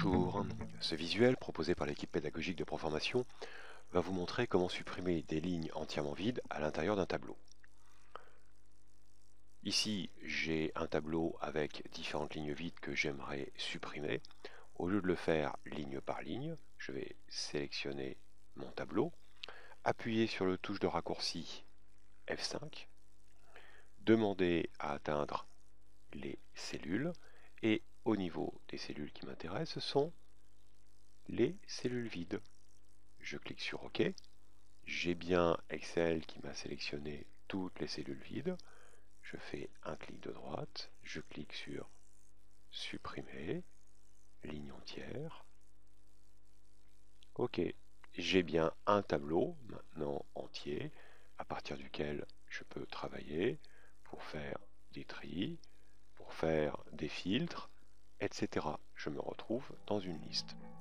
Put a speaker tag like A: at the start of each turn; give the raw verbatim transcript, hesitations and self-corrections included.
A: Bonjour, ce visuel proposé par l'équipe pédagogique de Proformation va vous montrer comment supprimer des lignes entièrement vides à l'intérieur d'un tableau. Ici, j'ai un tableau avec différentes lignes vides que j'aimerais supprimer. Au lieu de le faire ligne par ligne, je vais sélectionner mon tableau, appuyer sur le touche de raccourci F cinq, demander à atteindre les cellules, et au niveau des cellules qui m'intéressent, ce sont les cellules vides. Je clique sur OK. J'ai bien Excel qui m'a sélectionné toutes les cellules vides. Je fais un clic de droite, je clique sur Supprimer, ligne entière. OK, j'ai bien un tableau maintenant entier à partir duquel je peux travailler pour faire des tris, pour faire des filtres, et cetera. Je me retrouve dans une liste.